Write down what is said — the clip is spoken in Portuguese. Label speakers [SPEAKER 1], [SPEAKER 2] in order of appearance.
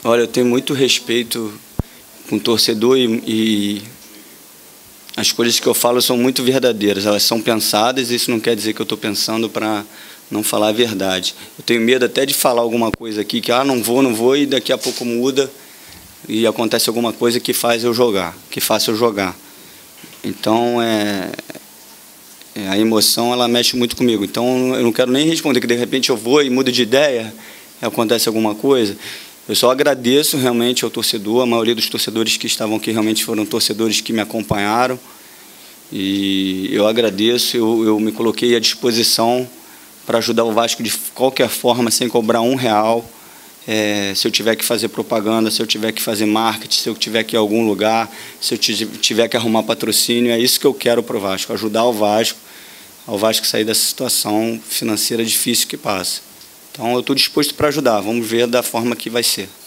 [SPEAKER 1] Olha, eu tenho muito respeito com o torcedor e as coisas que eu falo são muito verdadeiras, elas são pensadas, e isso não quer dizer que eu estou pensando para não falar a verdade. Eu tenho medo até de falar alguma coisa aqui que não vou, e daqui a pouco muda e acontece alguma coisa que faça eu jogar. Então, a emoção, ela mexe muito comigo. Então, eu não quero nem responder que de repente eu vou e mudo de ideia, e acontece alguma coisa. Eu só agradeço realmente ao torcedor, a maioria dos torcedores que estavam aqui realmente foram torcedores que me acompanharam, e eu agradeço, eu me coloquei à disposição para ajudar o Vasco de qualquer forma, sem cobrar R$1. Se eu tiver que fazer propaganda, se eu tiver que fazer marketing, se eu tiver que ir a algum lugar, se eu tiver que arrumar patrocínio, é isso que eu quero para o Vasco, ajudar ao Vasco sair dessa situação financeira difícil que passa. Então, eu estou disposto para ajudar, vamos ver da forma que vai ser.